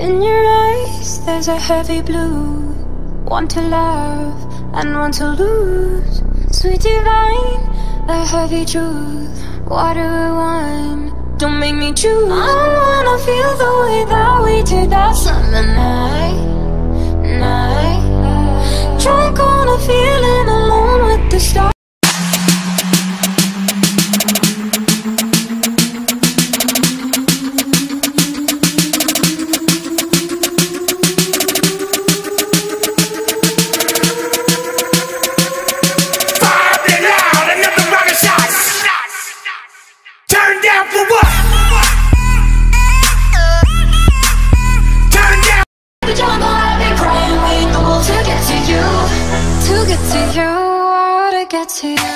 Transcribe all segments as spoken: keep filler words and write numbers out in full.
In your eyes there's a heavy blue, one to love and one to lose. Sweet divine, the heavy truth, water or wine, don't make me choose. I wanna feel the way that we did that summer night, night. Drunk on a feeling, alone with the stars. To you.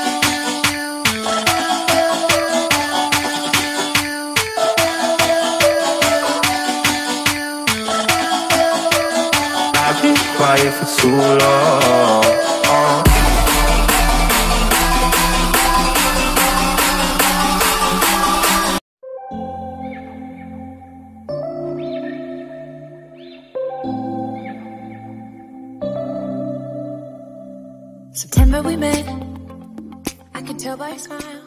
I've been quiet for too long. uh. September we met, I could tell by your smile.